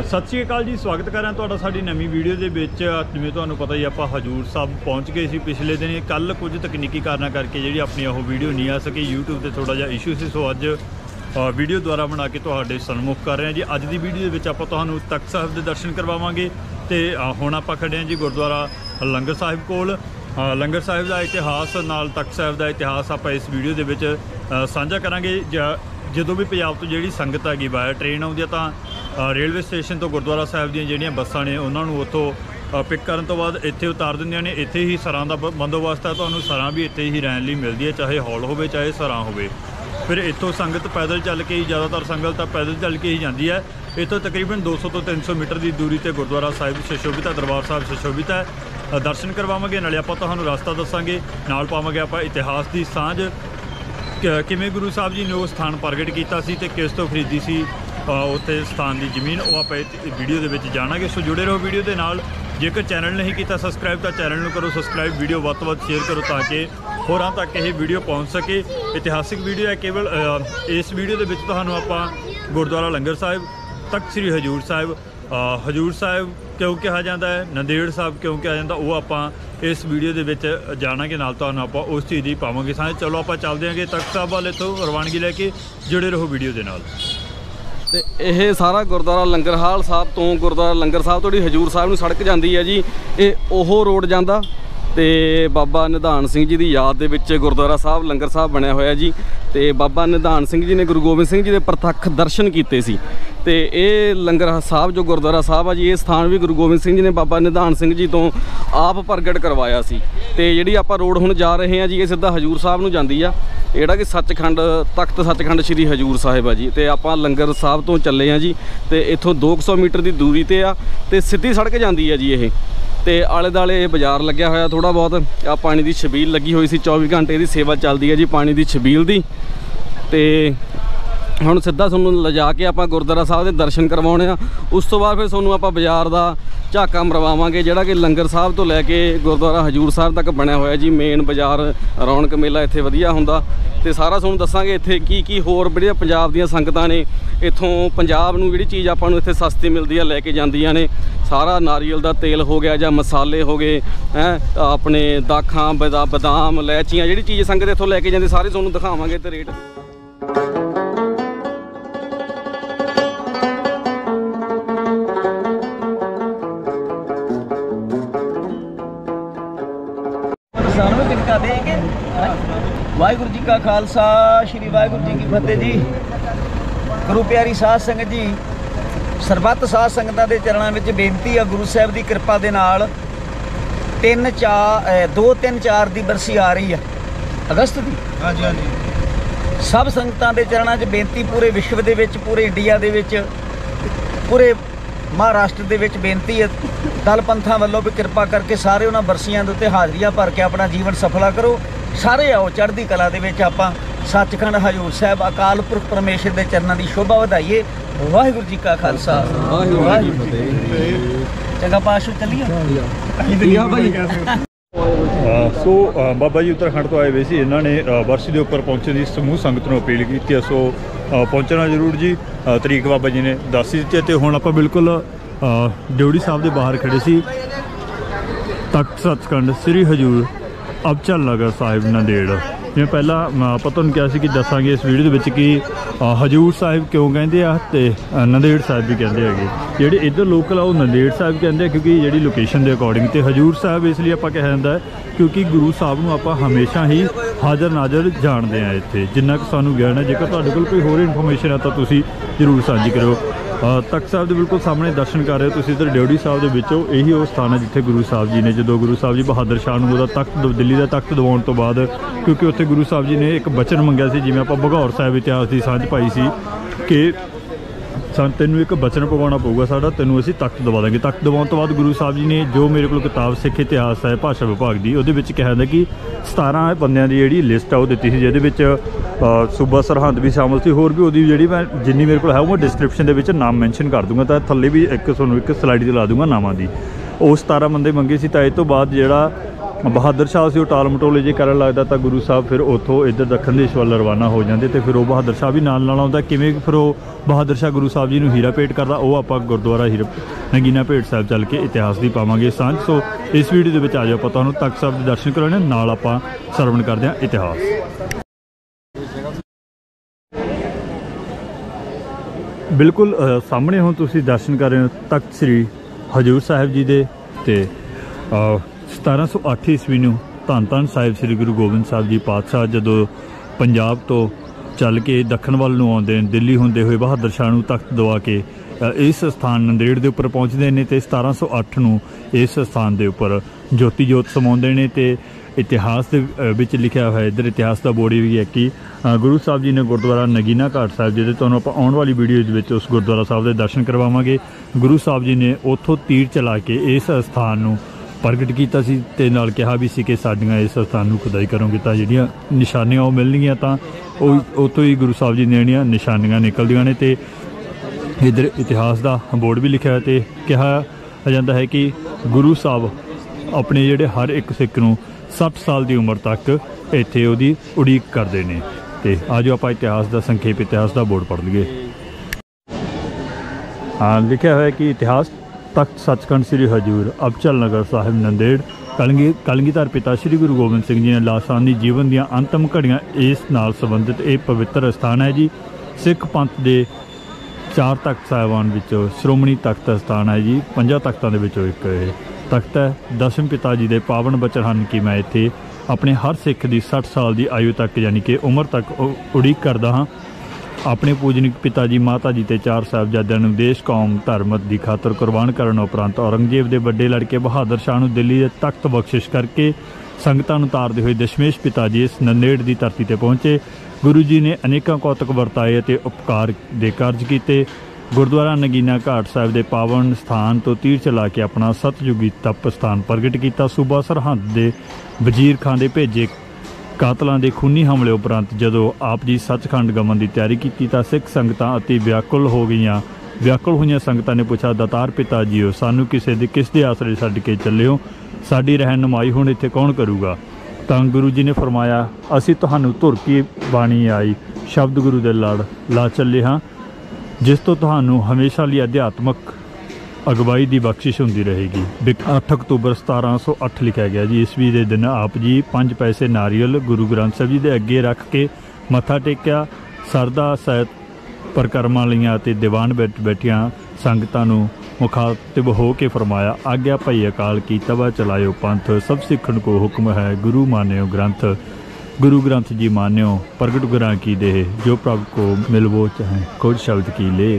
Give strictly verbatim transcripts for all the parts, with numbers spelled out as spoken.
सत श्री अकाल जी, स्वागत कर रहे हैं तुहाडा साडी नवीं वीडियो के विच। जिवें तुहानूं पता ही आपां हजूर साहब पहुँच गए सी पिछले दिन। कल कुछ तकनीकी कारणों करके जिहड़ी अपनी ओह वीडियो नहीं आ सकी, यूट्यूब से थोड़ा जिहा इशू सी, सो अज वीडियो द्वारा बना के तुहाडे सन्मुख कर रहे हैं जी। अज की वीडियो के आपां तुहानूं तख्त साहिब के दर्शन करवावांगे ते हुण आपां खड़े हैं जी गुरुद्वारा लंगर साहिब कोल। लंगर साहिब का इतिहास नाल तख्त साहिब का इतिहास आपां इस वीडियो के विच साझा करांगे। ਜਦੋਂ ਵੀ ਪੰਜਾਬ ਤੋਂ ਜਿਹੜੀ ਸੰਗਤ ਹੈਗੀ ਬਾਇਆ ट्रेन ਆਉਂਦੀ ਆ ਤਾਂ रेलवे स्टेशन तो गुरुद्वारा साहिब ਦੀਆਂ ਜਿਹੜੀਆਂ ਬੱਸਾਂ ਨੇ ਉਹਨਾਂ ਨੂੰ ਉੱਥੋਂ ਪਿਕ ਕਰਨ ਤੋਂ ਬਾਅਦ ਇੱਥੇ ਉਤਾਰ ਦਿੰਦੀਆਂ ਨੇ। ਇੱਥੇ ਹੀ ਸਰਾਂ ਦਾ ਬੰਦੋਬਸਤ ਹੈ, ਤੁਹਾਨੂੰ ਸਰਾਂ ਵੀ ਇੱਥੇ ਹੀ ਰਹਿਣ ਲਈ ਮਿਲਦੀ ਹੈ, ਚਾਹੇ ਹੌਲ ਹੋਵੇ ਚਾਹੇ ਸਰਾਂ ਹੋਵੇ। ਫਿਰ ਇੱਥੋਂ ਸੰਗਤ ਪੈਦਲ ਚੱਲ ਕੇ ਹੀ, ਜ਼ਿਆਦਾਤਰ ਸੰਗਤ ਤਾਂ ਪੈਦਲ ਚੱਲ ਕੇ ਹੀ ਜਾਂਦੀ ਹੈ। ਇੱਥੋਂ ਤਕਰੀਬਨ ਦੋ ਸੌ ਤੋਂ ਤਿੰਨ ਸੌ ਮੀਟਰ ਦੀ ਦੂਰੀ ਤੇ ਗੁਰਦੁਆਰਾ ਸਾਹਿਬ ਸੁਸ਼ੋਭਿਤ ਹੈ, ਦਰਬਾਰ ਸਾਹਿਬ ਸੁਸ਼ੋਭਿਤ ਹੈ। ਦਰਸ਼ਨ ਕਰਵਾਵਾਂਗੇ, ਨਾਲੇ ਆਪਾਂ ਤੁਹਾਨੂੰ ਰਸਤਾ ਦੱਸਾਂਗੇ, ਨਾਲ ਪਾਵਾਂਗੇ ਆਪਾਂ ਇਤਿਹਾਸ ਦੀ ਸਾਂਝ, किमें गुरु साहब जी ने वो स्थान प्रगट किया सी ते किस तो खरीदी सी उत्थे स्थान की जमीन, वो आप वीडियो के विच जाणांगे। सो जुड़े रहो वीडियो के नाल। जेकर चैनल नहीं किया सबसक्राइब तो चैनल में करो सबसक्राइब, वीडियो वध तो वध शेयर करो ताकि होरां तक यह वीडियो पहुँच सके। इतिहासिक वीडियो है केवल। इस वीडियो के विच तुहानूं आपां गुरुद्वारा लंगर साहिब, तख्त श्री हजूर साहिब, हजूर साहिब क्यों कहा जाता है, नंदेड़ साहब क्यों कहा जाता, वो आप इस वीडियो के विच जाणांगे, नाल तुहानूं आपां उस चीज़ की पावांगे सां। चलो आपां चलदे हां तख्त साहब वाले तो रवानगी लैके। जुड़े रहो वीडियो के नाल। ਤੇ ਇਹ ਸਾਰਾ ਗੁਰਦੁਆਰਾ ਲੰਗਰ ਹਾਲ ਸਾਹਿਬ ਤੋਂ ਗੁਰਦੁਆਰਾ ਲੰਗਰ ਸਾਹਿਬ ਤੋਂ ਜਿਹੜੀ ਹਜੂਰ ਸਾਹਿਬ ਨੂੰ ਸੜਕ ਜਾਂਦੀ ਹੈ ਜੀ, ਇਹ ਉਹ ਰੋਡ ਜਾਂਦਾ ਤੇ ਬਾਬਾ ਨਿਧਾਨ ਸਿੰਘ ਜੀ ਦੀ ਯਾਦ ਦੇ ਵਿੱਚ ਗੁਰਦੁਆਰਾ ਸਾਹਿਬ ਲੰਗਰ ਸਾਹਿਬ ਬਣਿਆ ਹੋਇਆ ਜੀ। ਤੇ ਬਾਬਾ ਨਿਧਾਨ ਸਿੰਘ ਜੀ ਨੇ ਗੁਰੂ ਗੋਬਿੰਦ ਸਿੰਘ ਜੀ ਦੇ ਪ੍ਰਤੱਖ ਦਰਸ਼ਨ ਕੀਤੇ ਸੀ ਤੇ ਇਹ ਲੰਗਰ ਸਾਹਿਬ ਜੋ ਗੁਰਦੁਆਰਾ ਸਾਹਿਬ ਆ ਜੀ, ਇਹ ਸਥਾਨ ਵੀ ਗੁਰੂ ਗੋਬਿੰਦ ਸਿੰਘ ਜੀ ਨੇ ਬਾਬਾ ਨਿਧਾਨ ਸਿੰਘ ਜੀ ਤੋਂ ਆਪ ਪ੍ਰਗਟ ਕਰਵਾਇਆ ਸੀ। ਤੇ ਜਿਹੜੀ ਆਪਾਂ ਰੋਡ ਹੁਣ ਜਾ ਰਹੇ ਹਾਂ ਜੀ, ਇਹ ਸਿੱਧਾ ਹਜੂਰ ਸਾਹਿਬ ਨੂੰ ਜਾਂਦੀ ਆ, ਜਿਹੜਾ ਕਿ ਸੱਚਖੰਡ ਤਖਤ ਸੱਚਖੰਡ ਸ਼੍ਰੀ ਹਜੂਰ ਸਾਹਿਬ ਆ ਜੀ। ਤੇ ਆਪਾਂ ਲੰਗਰ ਸਾਹਿਬ ਤੋਂ ਚੱਲੇ ਆ ਜੀ ਤੇ ਇੱਥੋਂ ਦੋ ਸੌ ਮੀਟਰ ਦੀ ਦੂਰੀ ਤੇ ਆ ਤੇ ਸਿੱਧੀ ਸੜਕ ਜਾਂਦੀ ਆ ਜੀ ਇਹ। ਤੇ ਆਲੇ ਦੁਆਲੇ ਇਹ ਬਾਜ਼ਾਰ ਲੱਗਿਆ ਹੋਇਆ ਥੋੜਾ ਬਹੁਤ। ਆ ਪਾਣੀ ਦੀ ਛਬੀਲ ਲੱਗੀ ਹੋਈ ਸੀ, ਚੌਵੀ ਘੰਟੇ ਇਹਦੀ ਸੇਵਾ ਚੱਲਦੀ ਹੈ ਜੀ ਪਾਣੀ ਦੀ ਛਬੀਲ ਦੀ। ਤੇ ਹੁਣ ਸਿੱਧਾ ਤੁਹਾਨੂੰ ਲਿਜਾ ਕੇ ਆਪਾਂ ਗੁਰਦੁਆਰਾ ਸਾਹਿਬ ਦੇ ਦਰਸ਼ਨ ਕਰਵਾਉਣੇ ਆ। ਉਸ ਤੋਂ ਬਾਅਦ ਫਿਰ ਤੁਹਾਨੂੰ ਆਪਾਂ ਬਾਜ਼ਾਰ ਦਾ ਝਾਕਾ ਮਰਵਾਵਾਂਗੇ, ਜਿਹੜਾ ਕਿ ਲੰਗਰ ਸਾਹਿਬ ਤੋਂ ਲੈ ਕੇ ਗੁਰਦੁਆਰਾ ਹਜੂਰ ਸਾਹਿਬ ਤੱਕ ਬਣਿਆ ਹੋਇਆ ਜੀ। ਮੇਨ ਬਾਜ਼ਾਰ ਰੌਣਕ ਮੇਲਾ ਇੱਥੇ ਵਧੀਆ ਹੁੰਦਾ ਤੇ ਸਾਰਾ ਤੁਹਾਨੂੰ ਦੱਸਾਂਗੇ ਇੱਥੇ ਕੀ ਕੀ ਹੋਰ ਜਿਹੜੀਆਂ ਪੰਜਾਬ ਦੀਆਂ ਸੰਗਤਾਂ ਨੇ ਇੱਥੋਂ ਪੰਜਾਬ ਨੂੰ ਜਿਹੜੀ ਚੀਜ਼ ਆਪਾਂ ਨੂੰ ਇੱਥੇ ਸਸਤੀ ਮਿਲਦੀ ਆ ਲੈ ਕੇ ਜਾਂਦੀਆਂ ਨੇ। ਸਾਰਾ ਨਾਰੀਅਲ ਦਾ ਤੇਲ ਹੋ ਗਿਆ ਜਾਂ ਮਸਾਲੇ ਹੋ ਗਏ ਹੈ, ਆਪਣੇ ਦਾਖਾਂ ਬਦਾ ਬਦਾਮ ਇਲਾਇਚੀਆਂ, ਜਿਹੜੀ ਚੀਜ਼ ਸੰਗਤ ਇੱਥੋਂ ਲੈ ਕੇ ਜਾਂਦੇ ਸਾਰੇ ਤੁਹਾਨੂੰ ਦਿਖਾਵਾਂਗੇ ਤੇ ਰੇਟ। देंगे वाहिगुरु जी का खालसा श्री वाहिगुरु जी की फतेह जी। गुरु प्यारी साध संगत जी, सरबत साध संगतां दे चरणों में बेनती है, गुरु साहब की कृपा दे नाल तीन चार दो तीन चार की बरसी आ रही है अगस्त की। हाँ जी हाँ जी। सब संगतां दे चरणों में बेनती, पूरे विश्व दे विच, पूरे इंडिया दे विच, पूरे महाराष्ट्र दे विच बेनती है, दल पंथां वालों भी कृपा करके सारे उन्हां बरसियां दे उत्ते हाज़रियां भर के अपना जीवन सफला करो। सारे आओ चढ़दी कला दे विच आपां सचखंड हजूर साहिब अकाल पुरख परमेश्वर दे चरनां दी शोभा वधाईए। वाहिगुरू जी का खालसा वाहिगुरू जी की फतेह। चंगा पाशो चलिए। सो बाबा जी उत्तराखंड तो आए हुए सी, इन्होंने बरसी के उपर पहुँचने की समूह संगत को अपील की। सो पहुँचना जरूर जी, तरीक बाबा जी ने दस ही दी। तो हुण आपां बिल्कुल ड्योढ़ी साहब के बाहर खड़े सी। तख्त सचखंड श्री हजूर अबचल नगर साहिब नंदेड़, जिवें पहला ਆਪਾਂ ਤੁਹਾਨੂੰ ਕਿਹਾ ਸੀ कि दसांगे इस वीडियो ਦੇ कि हजूर साहिब क्यों कहते हैं तो नंदेड़ साहिब भी कहते हैं। ਜਿਹੜੇ इधर लोकल आ नंदेड़ साहिब कहते हैं क्योंकि जी लोकेशन के अकॉर्डिंग। तो हजूर साहिब इसलिए आप कहा जाता है क्योंकि गुरु साहब को आप हमेशा ही हाज़र नाज़र जानते हैं इतने, जिन्ना कि सानू ज्ञान है। जेकर तुहाडे कोल कोई होर इन्फॉर्मेशन है तो तुसीं जरूर साझी करो। तख्त साहब के बिल्कुल सामने दर्शन कर रहे हो तुसीं। इधर ड्योढ़ी साहब के विचों यही वो स्थान है जिथे गुरु साहब जी ने, जो गुरु साहब जी बहादुर शाह नूं उहदा तख्त दिल्ली का तख्त दिवाउण तो बाद, क्योंकि उत्थे गुरु साहब जी ने एक बचन मंगया सी, जिवें आपां भगौर साहिब इतिहास की सांझ पाई सी कि सन तेनू एक बचन पवाना पऊगा साडा, तेनू असीं तख्त दवा देंगे। तख्त दवाउण तो बाद गुरु साहब जी ने जो मेरे को किताब सिख इतिहास है भाषा विभाग की, उहदे विच कहा जांदा कि सतारह बंदियां दी जिहड़ी लिस्ट आ वो दित्ती सी, जिहदे विच सूबा सरहंद भी शामिल सी। होर भी उहदी जिहड़ी मैं जिन्नी मेरे को है वो डिस्क्रिप्शन दे विच नाम मैंशन कर दूंगा, तो थल्ले भी एक तुहानूं एक स्लाइड ते ला दूंगा नामां दी। ਉਹ सतारह बंदे मंगे सी। तो इस तो बाद जिहड़ा ਬਹਾਦਰ ਸ਼ਾਹ ਸੀ ਉਹ ਟਾਲ ਮਟੋਲੇ ਜੇ ਕਰਨ ਲੱਗਦਾ ਤਾਂ ਗੁਰੂ ਸਾਹਿਬ ਫਿਰ ਉੱਥੋਂ ਇੱਧਰ ਦੱਖਣ ਦੇਸ਼ ਵੱਲ ਰਵਾਨਾ ਹੋ ਜਾਂਦੇ ਤੇ ਫਿਰ ਉਹ ਬਹਾਦਰ ਸ਼ਾਹ ਵੀ ਨਾਲ ਨਾਲ ਆਉਂਦਾ। ਕਿਵੇਂ ਫਿਰ ਉਹ ਬਹਾਦਰ ਸ਼ਾਹ ਗੁਰੂ ਸਾਹਿਬ ਜੀ ਨੂੰ ਹੀਰਾ ਭੇਟ ਕਰਦਾ, ਉਹ ਆਪਾਂ ਗੁਰਦੁਆਰਾ ਹੀਰਾ ਨਗੀਨਾ ਭੇਟ ਸਾਹਿਬ ਚੱਲ ਕੇ ਇਤਿਹਾਸ ਦੀ ਪਾਵਾਂਗੇ ਸਾਂਝ। ਸੋ ਇਸ ਵੀਡੀਓ ਦੇ ਵਿੱਚ ਆ ਜਾਓ ਆਪਾਂ ਤੁਹਾਨੂੰ ਤਖਤ ਸਾਹਿਬ ਦੇ ਦਰਸ਼ਨ ਕਰਾਉਣੇ, ਨਾਲ ਆਪਾਂ ਸਰਵਣ ਕਰਦੇ ਹਾਂ ਇਤਿਹਾਸ। ਬਿਲਕੁਲ ਸਾਹਮਣੇ ਹੁਣ ਤੁਸੀਂ ਦਰਸ਼ਨ ਕਰ ਰਹੇ ਹੋ ਤਖਤ ਸ੍ਰੀ ਹਜ਼ੂਰ ਸਾਹਿਬ ਜੀ ਦੇ। ਤੇ ਸਤਾਰਾਂ ਸੌ ਅੱਠ ਈਸਵੀ ਨੂੰ ਧੰਨ ਧੰਨ ਸਾਹਿਬ ਸ੍ਰੀ ਗੁਰੂ ਗੋਬਿੰਦ ਸਾਹਿਬ ਜੀ ਪਾਤਸ਼ਾਹ ਜਦੋਂ ਪੰਜਾਬ ਤੋਂ ਚੱਲ ਕੇ ਦੱਖਣ ਵੱਲ ਨੂੰ ਆਉਂਦੇ ਨੇ, ਦਿੱਲੀ ਹੁੰਦੇ ਹੋਏ ਬਹਾਦਰ ਸ਼ਾਹ ਨੂੰ ਤਖਤ ਦਵਾ ਕੇ ਇਸ ਸਥਾਨ ਨੰਦੇੜ ਦੇ ਉੱਪਰ ਪਹੁੰਚਦੇ ਨੇ ਤੇ ਸਤਾਰਾਂ ਸੌ ਅੱਠ ਨੂੰ ਇਸ ਸਥਾਨ ਦੇ ਉੱਪਰ ਜੋਤੀ ਜੋਤ ਸਮਾਉਂਦੇ ਨੇ। ਤੇ ਇਤਿਹਾਸ ਦੇ ਵਿੱਚ ਲਿਖਿਆ ਹੋਇਆ ਇੱਧਰ ਇਤਿਹਾਸ ਦਾ ਬੋਰਡ ਵੀ ਹੈ ਕਿ ਗੁਰੂ ਸਾਹਿਬ ਜੀ ਨੇ ਗੁਰਦੁਆਰਾ ਨਗੀਨਾ ਘਾਟ ਸਾਹਿਬ, ਜਿਹਦੇ ਤੁਹਾਨੂੰ ਆਪਾਂ ਆਉਣ ਵਾਲੀ ਵੀਡੀਓ ਦੇ ਵਿੱਚ ਉਸ ਗੁਰਦੁਆਰਾ ਸਾਹਿਬ ਦੇ ਦਰਸ਼ਨ ਕਰਵਾਵਾਂਗੇ। ਗੁਰੂ ਸਾਹਿਬ ਜੀ ਨੇ ਉੱਥੋਂ ਤੀਰ ਚਲਾ ਕੇ ਇਸ ਸਥਾਨ ਨੂੰ ਪ੍ਰਗਟ ਕੀਤਾ ਸੀ ਤੇ ਨਾਲ ਕਿਹਾ ਵੀ ਸੀ ਕਿ ਸਾਡੀਆਂ ਇਸ ਸਥਾਨ ਨੂੰ ਖੁਦਾਈ ਕਰੋਗੇ ਤਾਂ ਜਿਹੜੀਆਂ ਨਿਸ਼ਾਨੀਆਂ ਉਹ ਮਿਲਣਗੀਆਂ, ਤਾਂ ਉਹ ਉੱਥੋਂ ਹੀ ਗੁਰੂ ਸਾਹਿਬ ਜੀ ਦੀਆਂ ਨਿਸ਼ਾਨੀਆਂ ਨਿਕਲਦੀਆਂ ਨੇ। ਤੇ ਇੱਧਰ ਇਤਿਹਾਸ ਦਾ ਬੋਰਡ ਵੀ ਲਿਖਿਆ ਤੇ ਕਿਹਾ ਜਾਂਦਾ ਹੈ ਕਿ ਗੁਰੂ ਸਾਹਿਬ ਆਪਣੇ ਜਿਹੜੇ ਹਰ ਇੱਕ ਸਿੱਖ ਨੂੰ ਸੱਠ ਸਾਲ ਦੀ ਉਮਰ ਤੱਕ ਇੱਥੇ ਉਹਦੀ ਉਡੀਕ ਕਰਦੇ ਨੇ। ਤੇ ਆਜੋ ਆਪਾਂ ਇਤਿਹਾਸ ਦਾ ਸੰਖੇਪ ਇਤਿਹਾਸ ਦਾ ਬੋਰਡ ਪੜ੍ਹ ਲਈਏ। ਹਾਂ, ਲਿਖਿਆ ਹੋਇਆ ਕਿ ਇਤਿਹਾਸ ਤਖਤ ਸੱਚਖੰਡ ਸ੍ਰੀ ਹਜ਼ੂਰ ਅਬਚਲ ਨਗਰ ਸਾਹਿਬ ਨੰਦੇੜ ਕਲਗੀ ਕਲਗੀਧਰ ਪਿਤਾ ਸ੍ਰੀ ਗੁਰੂ ਗੋਬਿੰਦ ਸਿੰਘ ਜੀ ਨੇ ਲਾਸਾਨੀ ਜੀਵਨ ਦੀਆਂ ਅੰਤਮ ਘੜੀਆਂ ਇਸ ਨਾਲ ਸੰਬੰਧਿਤ ਇਹ ਪਵਿੱਤਰ ਸਥਾਨ ਹੈ ਜੀ। ਸਿੱਖ ਪੰਥ ਦੇ ਚਾਰ ਤਖਤ ਸਾਹਿਬਾਨ ਵਿੱਚੋਂ ਸ਼੍ਰੋਮਣੀ ਤਖਤ ਸਥਾਨ ਹੈ ਜੀ। ਪੰਜਾਂ ਤਖਤਾਂ ਦੇ ਵਿੱਚੋਂ ਇੱਕ ਇਹ ਤਖਤ ਹੈ। ਦਸਮ ਪਿਤਾ ਜੀ ਦੇ ਪਾਵਨ ਬਚਨ ਹਨ ਕਿ ਮੈਂ ਇੱਥੇ ਆਪਣੇ ਹਰ ਸਿੱਖ ਦੀ ਸੱਠ ਸਾਲ ਦੀ ਆਯੂ ਤੱਕ ਯਾਨੀ ਕਿ ਉਮਰ ਤੱਕ ਉਡੀਕ ਕਰਦਾ ਹਾਂ। ਆਪਣੇ ਪੂਜਨਿਕ ਪਿਤਾ ਜੀ, ਮਾਤਾ ਜੀ ਤੇ ਚਾਰ ਸਾਹਿਬਜ਼ਾਦਿਆਂ ਨੂੰ ਦੇਸ਼ ਕੌਮ ਧਰਮ ਦੀ ਖਾਤਰ ਕੁਰਬਾਨ ਕਰਨ ਉਪਰੰਤ ਔਰੰਗਜ਼ੇਬ ਦੇ ਵੱਡੇ ਲੜਕੇ ਬਹਾਦਰ ਸ਼ਾਹ ਨੂੰ ਦਿੱਲੀ ਦੇ ਤਖਤ ਬਖਸ਼ਿਸ਼ ਕਰਕੇ ਸੰਗਤਾਂ ਨੂੰ ਤਾਰਦੇ ਹੋਏ ਦਸ਼ਮੇਸ਼ ਪਿਤਾ ਜੀ ਇਸ ਨੰਦੇੜ ਦੀ ਧਰਤੀ ਤੇ ਪਹੁੰਚੇ। ਗੁਰੂ ਜੀ ਨੇ ਅਨੇਕਾਂ ਕੌਤਕ ਵਰਤਾਏ ਅਤੇ ਉਪਕਾਰ ਦੇ ਕਾਰਜ ਕੀਤੇ। ਗੁਰਦੁਆਰਾ ਨਗੀਨਾ ਘਾਟ ਸਾਹਿਬ ਦੇ ਪਾਵਨ ਸਥਾਨ ਤੋਂ ਤੀਰ ਚਲਾ ਕੇ ਆਪਣਾ ਸਤਯੁਗੀ ਤਪ ਸਥਾਨ ਪ੍ਰਗਟ ਕੀਤਾ। ਸੂਬਾ ਸਰਹੰਦ ਦੇ ਵਜ਼ੀਰ ਖਾਂ ਦੇ ਭੇਜੇ ਕਾਤਲਾਂ ਦੇ ਖੂਨੀ ਹਮਲੇ ਉਪਰੰਤ ਜਦੋਂ ਆਪ ਜੀ ਸੱਚਖੰਡ ਗਮਨ ਦੀ ਤਿਆਰੀ ਕੀਤੀ ਤਾਂ ਸਿੱਖ ਸੰਗਤਾਂ ਅਤੀ ਵਿਆਕੁਲ ਹੋ ਗਈਆਂ। ਵਿਆਕੁਲ ਹੋਈਆਂ ਸੰਗਤਾਂ ਨੇ ਪੁੱਛਿਆ, ਦਾਤਾਰ ਪਿਤਾ ਜੀਓ, ਸਾਨੂੰ ਕਿਸੇ ਦੇ ਕਿਸ ਦੇ ਆਸਰੇ ਛੱਡ ਕੇ ਚੱਲਿਓ? ਸਾਡੀ ਰਹਿਨੁਮਾਈ ਹੁਣ ਇੱਥੇ ਕੌਣ ਕਰੂਗਾ? ਤਾਂ ਗੁਰੂ ਜੀ ਨੇ ਫਰਮਾਇਆ, ਅਸੀਂ ਤੁਹਾਨੂੰ ਧੁਰ ਕੀ ਬਾਣੀ ਆਈ ਸ਼ਬਦ ਗੁਰੂ ਦੇ ਲੜ ਲਾ ਚੱਲੇ ਹਾਂ, ਜਿਸ ਤੋਂ ਤੁਹਾਨੂੰ ਹਮੇਸ਼ਾ ਲਈ ਅਧਿਆਤਮਕ ਅਗਵਾਈ ਦੀ ਬਖਸ਼ਿਸ਼ ਹੁੰਦੀ ਰਹੇਗੀ। ਅੱਠ ਅਕਤੂਬਰ ਸਤਾਰਾਂ ਸੌ ਅੱਠ ਲਿਖਿਆ ਗਿਆ ਜੀ। ਈਸਵੀ ਦੇ ਦਿਨ ਆਪ ਜੀ ਪੰਜ ਪੈਸੇ ਨਾਰੀਅਲ ਗੁਰੂ ਗ੍ਰੰਥ ਸਾਹਿਬ ਜੀ ਦੇ ਅੱਗੇ ਰੱਖ ਕੇ ਮੱਥਾ ਟੇਕਿਆ। ਸਰਦਾ ਸਹਿਤ ਪ੍ਰਕਰਮਾਂ ਲਈਆਂ ਅਤੇ ਦੀਵਾਨ ਵਿੱਚ ਬੈਠੀਆਂ ਸੰਗਤਾਂ ਨੂੰ ਮੁਖਾਤਿਬ ਹੋ ਕੇ ਫਰਮਾਇਆ, ਆਗਿਆ ਭਈ ਅਕਾਲ ਕੀ ਤਵਾ ਚਲਾਇਓ ਪੰਥ, ਸਭ ਸਿੱਖਣ ਕੋ ਹੁਕਮ ਹੈ ਗੁਰੂ ਮਾਨਿਓ ਗ੍ਰੰਥ। ਗੁਰੂ ਗ੍ਰੰਥ ਜੀ ਮਾਨਿਓ ਪ੍ਰਗਟ ਗੁਰਾਂ ਕੀ ਦੇਹ, ਜੋ ਪ੍ਰਭ ਕੋ ਮਿਲਵੋ ਚਾਹੇ ਕੁਝ ਸ਼ਬਦ ਕੀ ਲੇ।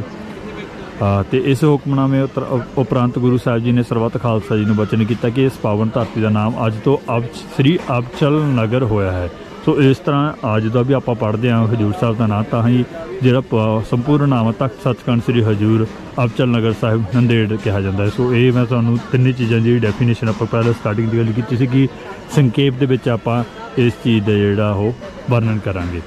ਤੇ ਇਸ ਹੁਕਮਨਾਮੇ ਉਪਰੰਤ ਗੁਰੂ ਸਾਹਿਬ ਜੀ ਨੇ ਸਰਬੱਤ ਖਾਲਸਾ ਜੀ ਨੂੰ ਬਚਨ ਕੀਤਾ ਕਿ ਇਸ ਪਾਵਨ ਧਰਤੀ ਦਾ ਨਾਮ ਅੱਜ ਤੋਂ ਅਬ ਸ੍ਰੀ ਅਬਚਲ ਨਗਰ ਹੋਇਆ ਹੈ। ਸੋ ਇਸ ਤਰ੍ਹਾਂ ਅੱਜ ਦਾ ਵੀ ਆਪਾਂ ਪੜ੍ਹਦੇ ਹਾਂ ਹਜ਼ੂਰ ਸਾਹਿਬ ਦਾ ਨਾਮ, ਤਾਂ ਹੀ ਜਿਹੜਾ ਸੰਪੂਰਨ ਨਾਮ ਤਖਤ ਸੱਚਖੰਡ ਸ੍ਰੀ ਹਜ਼ੂਰ ਅਬਚਲ ਨਗਰ ਸਾਹਿਬ ਨੰਦੇੜ ਕਿਹਾ ਜਾਂਦਾ ਹੈ। ਸੋ ਇਹ ਮੈਂ ਤੁਹਾਨੂੰ ਤਿੰਨੇ ਚੀਜ਼ਾਂ ਦੀ ਡੈਫੀਨੇਸ਼ਨ ਆਪਾਂ ਪਹਿਲਾਂ ਸਟਾਰਟਿੰਗ ਦੀ ਗੱਲ ਕੀਤੀ ਸੀ ਕਿ ਸੰਖੇਪ ਦੇ ਵਿੱਚ ਆਪਾਂ ਇਸ ਚੀਜ਼ ਦਾ ਜਿਹੜਾ ਉਹ ਵਰਣਨ ਕਰਾਂਗੇ।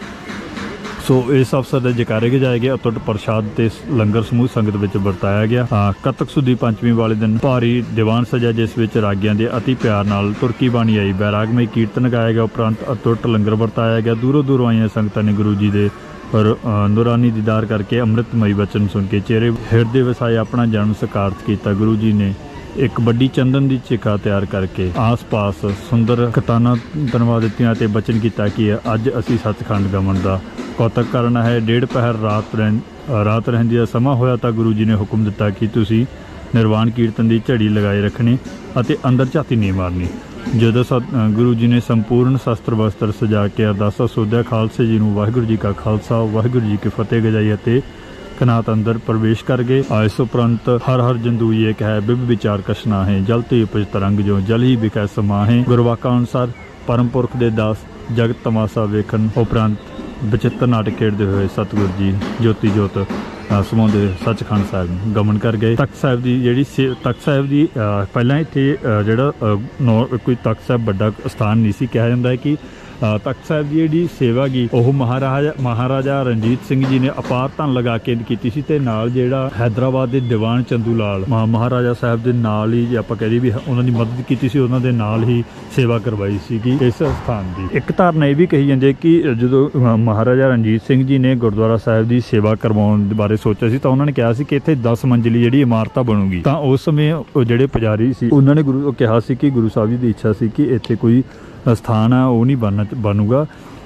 ਸੋ ਇਸ ਅਵਸਰ ਦੇ ਜਕਾਰੇ ਗਏ ਗਏ ਅਤੁੱਟ ਪ੍ਰਸ਼ਾਦ ਤੇ ਲੰਗਰ ਸਮੂਹ ਸੰਗਤ ਵਿੱਚ ਵਰਤਾਇਆ ਗਿਆ। ਕੱਤਕ ਸੁਦੀ ਪੰਚਮੀ ਵਾਲੇ ਦਿਨ ਭਾਰੀ ਦੀਵਾਨ ਸਜਿਆ, ਜਿਸ ਵਿੱਚ ਰਾਗੀਆਂ ਦੇ ਅਤੀ ਪਿਆਰ ਨਾਲ ਤੁਰਕੀ ਬਾਣੀ ਆਈ, ਬੈਰਾਗਮਈ ਕੀਰਤਨ ਗਾਇਆ ਗਿਆ, ਉਪਰੰਤ ਅਤੁੱਟ ਲੰਗਰ ਵਰਤਾਇਆ ਗਿਆ। ਦੂਰੋਂ ਦੂਰੋਂ ਆਈਆਂ ਸੰਗਤਾਂ ਨੇ ਗੁਰੂ ਜੀ ਦੇ ਪਰ ਨੂਰਾਨੀ ਦੀਦਾਰ ਕਰਕੇ ਅੰਮ੍ਰਿਤਮਈ ਬਚਨ ਸੁਣ ਕੇ ਚਿਹਰੇ ਹਿਰਦੇ ਵਸਾਏ ਆਪਣਾ ਜਨਮ ਸਕਾਰਤ ਕੀਤਾ। ਗੁਰੂ ਜੀ ਨੇ ਇੱਕ ਵੱਡੀ ਚੰਦਨ ਦੀ ਚਿਖਾ ਤਿਆਰ ਕਰਕੇ ਆਸ-ਪਾਸ ਸੁੰਦਰ ਕਤਾਨਾਂ ਤਨਵਾ ਦਿੱਤੀਆਂ ਅਤੇ ਬਚਨ ਕੀਤਾ ਕਿ ਅੱਜ ਅਸੀਂ ਸੱਚਖੰਡ ਗਮਨ ਦਾ ਕੌਤਕ ਕਰਨਾ ਹੈ। ਡੇਢ ਪਹਿਰ ਰਾਤ ਰਹਿ ਰਾਤ ਰਹਿੰਦੀ ਦਾ ਸਮਾਂ ਹੋਇਆ ਤਾਂ ਗੁਰੂ ਜੀ ਨੇ ਹੁਕਮ ਦਿੱਤਾ ਕਿ ਤੁਸੀਂ ਨਿਰਵਾਣ ਕੀਰਤਨ ਦੀ ਝੜੀ ਲਗਾਏ ਰੱਖਣੀ ਅਤੇ ਅੰਦਰ ਝਾਤੀ ਨਹੀਂ ਮਾਰਨੀ। ਜਦੋਂ ਗੁਰੂ ਜੀ ਨੇ ਸੰਪੂਰਨ ਸ਼ਸਤਰ ਵਸਤਰ ਸਜਾ ਕੇ ਅਰਦਾਸਾ ਸੋਧਿਆ, ਖਾਲਸੇ ਜੀ ਨੂੰ ਵਾਹਿਗੁਰੂ ਜੀ ਕਾ ਖਾਲਸਾ ਵਾਹਿਗੁਰੂ ਜੀ ਕੀ ਫਤਿਹ ਗਜਾਈ ਅਤੇ ਕਨਾਤ ਅੰਦਰ ਪ੍ਰਵੇਸ਼ ਕਰ ਗਏ। ਇਸ ਉਪਰੰਤ ਹਰ ਹਰ ਜੰਦੂਏ ਕਹਿ ਬਿਬ ਵਿਚਾਰ ਕਸ਼ਨਾ ਹੈ, ਜਲ ਤੇ ਉਪਜ ਤਰੰਗ ਜੋ ਜਲ ਹੀ ਵਿਖੈ ਸਮਾਹੇ। ਗੁਰਵਾਕਾਂ ਅਨੁਸਾਰ ਪਰਮ ਪੁਰਖ ਦੇ ਦਾਸ ਜਗਤ ਤਮਾਸ਼ਾ ਵੇਖਣ ਉਪਰੰਤ ਬਚਿੱਤਰ ਨਾਟਕ ਖੇਡਦੇ ਹੋਏ ਸਤਿਗੁਰੂ ਜੀ ਜੋਤੀ ਜੋਤ ਸਮਾਉਂਦੇ ਸੱਚਖੰਡ ਸਾਹਿਬ ਗਮਨ ਕਰ ਗਏ। ਤਖਤ ਸਾਹਿਬ ਦੀ ਜਿਹੜੀ ਤਖਤ ਸਾਹਿਬ ਦੀ ਪਹਿਲਾਂ ਇੱਥੇ ਜਿਹੜਾ ਕੋਈ ਤਖਤ ਸਾਹਿਬ ਵੱਡਾ ਸਥਾਨ ਨਹੀਂ ਸੀ। ਕਿਹਾ ਜਾਂਦਾ ਹੈ ਕਿ ਤਖਤ ਸਾਹਿਬ ਦੀ ਜਿਹੜੀ ਸੇਵਾ ਗੀ ਉਹ ਮਹਾਰਾਜਾ ਮਹਾਰਾਜਾ ਰਣਜੀਤ ਸਿੰਘ ਜੀ ਨੇ ਅਪਾਰ ਧਨ ਲਗਾ ਕੇ ਕੀਤੀ ਸੀ ਤੇ ਨਾਲ ਜਿਹੜਾ ਹੈਦਰਾਬਾਦ ਦੇ ਦੀਵਾਨ ਚੰਦੂ ਲਾਲ ਮਹਾਰਾਜਾ ਸਾਹਿਬ ਦੇ ਨਾਲ ਹੀ ਜੇ ਆਪਾਂ ਕਹਿ ਦਈਏ ਵੀ ਉਹਨਾਂ ਦੀ ਮਦਦ ਕੀਤੀ ਸੀ, ਉਹਨਾਂ ਦੇ ਨਾਲ ਹੀ ਸੇਵਾ ਕਰਵਾਈ ਸੀਗੀ ਇਸ ਸਥਾਨ ਦੀ। ਇੱਕ ਧਾਰਨਾ ਇਹ ਵੀ ਕਹੀ ਜਾਂਦੀ ਹੈ ਕਿ ਜਦੋਂ ਮਹਾਰਾਜਾ ਰਣਜੀਤ ਸਿੰਘ ਜੀ ਨੇ ਗੁਰਦੁਆਰਾ ਸਾਹਿਬ ਦੀ ਸੇਵਾ ਕਰਵਾਉਣ ਦੇ ਬਾਰੇ ਸੋਚਿਆ ਸੀ ਤਾਂ ਉਹਨਾਂ ਨੇ ਕਿਹਾ ਸੀ ਕਿ ਇੱਥੇ ਦਸ ਮੰਜ਼ਲੀ ਜਿਹੜੀ ਇਮਾਰਤਾਂ ਬਣੂਗੀ। ਤਾਂ ਉਸ ਸਮੇਂ ਉਹ ਜਿਹੜੇ ਪੁਜਾਰੀ ਸੀ ਉਹਨਾਂ ਨੇ ਗੁਰੂ ਕਿਹਾ ਸੀ ਕਿ ਗੁਰੂ ਸਾਹਿਬ ਜੀ ਦੀ ਇੱਛਾ ਸੀ ਕਿ ਇੱਥੇ ਕੋਈ ਸਥਾਨ ਆ ਉਹ ਨਹੀਂ ਬਣਨਾ ਬਣੂਗਾ